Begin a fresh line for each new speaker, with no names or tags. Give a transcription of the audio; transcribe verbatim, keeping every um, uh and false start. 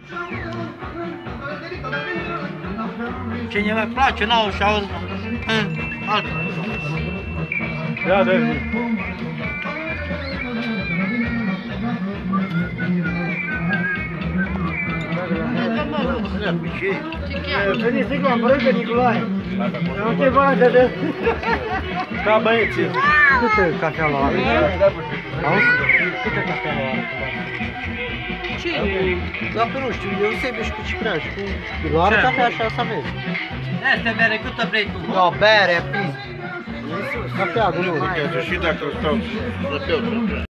Ce ne mai place nouă și auzi, altă.
Ia de
Veniți zic la îmbrăcă, Nicolae. Am ceva de...
Ca băieții.
Câte cafea la are? Auzi? Câte cafea la are?
Ce?
Dar pe nu știu, eu sebe și cu Ciprian și cu... Doar cafea așa să aveți.
Asta bere, câtă vrei tu?
Da, bere, pis. Cafea, nu.
Și dacă stau,